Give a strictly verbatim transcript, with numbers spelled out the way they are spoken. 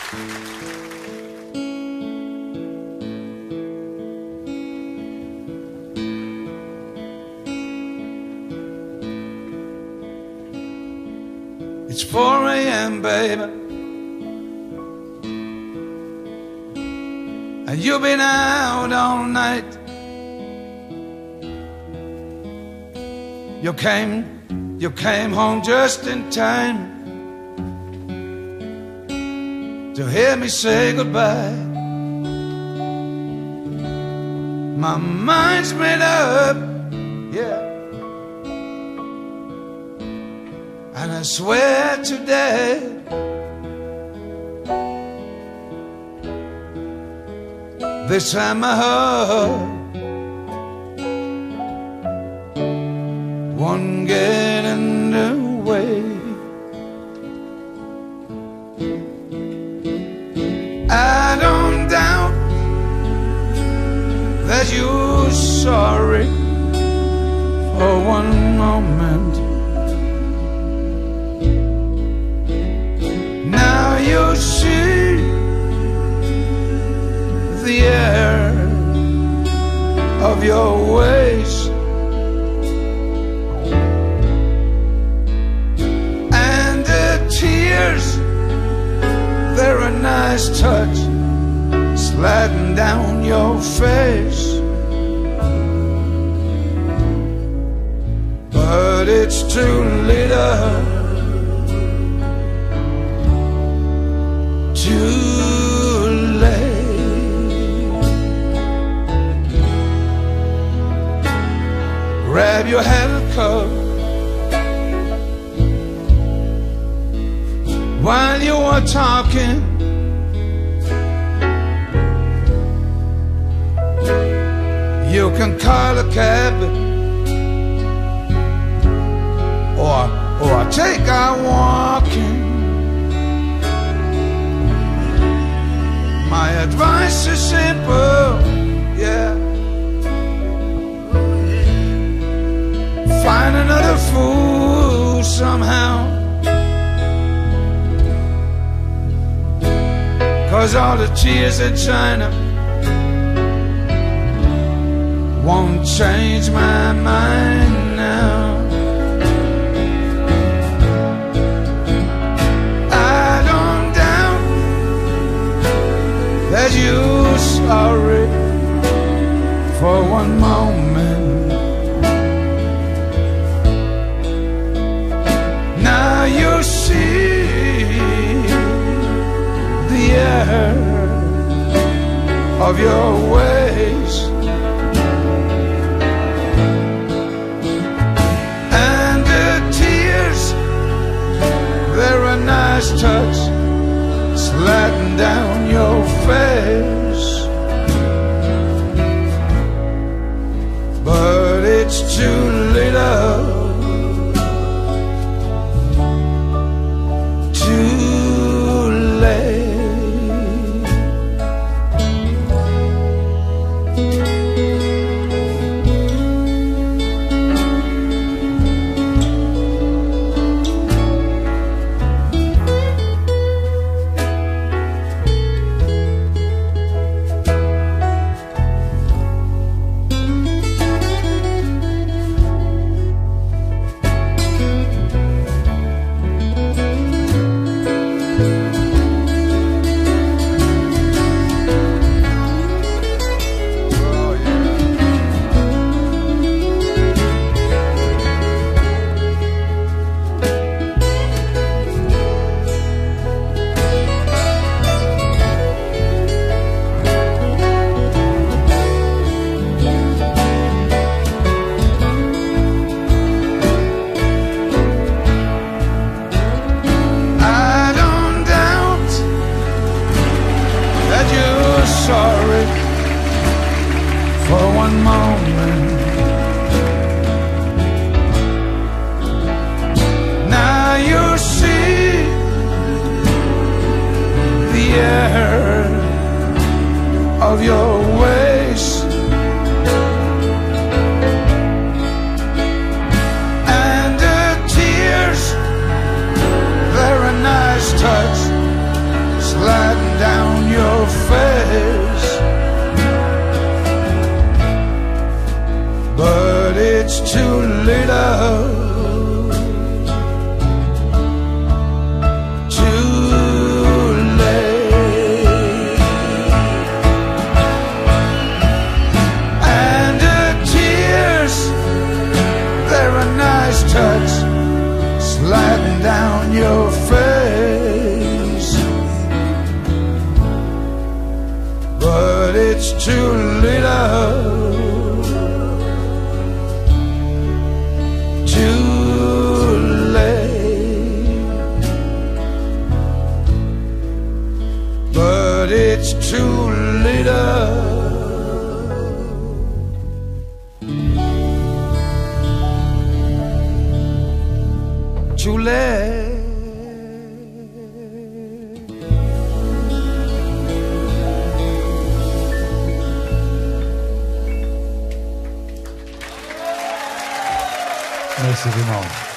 It's four A M, baby, and you've been out all night. You came, you came home just in time to hear me say goodbye. My mind's made up, yeah, and I swear today this time my heart won't get in the way. I don't doubt that you're sorry for one moment. Now you see the error of your ways, and the tears, they're a nice touch sliding down your face. But it's too late, too late. Grab your handcuff while you are talking. You can call a cab, or or take out walking. My advice is simple, yeah. Find another fool somehow, 'cause all the tears in China won't change my mind now. I don't doubt that you're sorry for one moment. Now you see the error of your ways, and the tears, they're a nice touch sliding down your face. But it's too late, too late. Sorry for one moment. Now you see the error of your ways, and the tears, they're a nice touch sliding it's too little, too late. But it's too little, too late. Merci vraiment.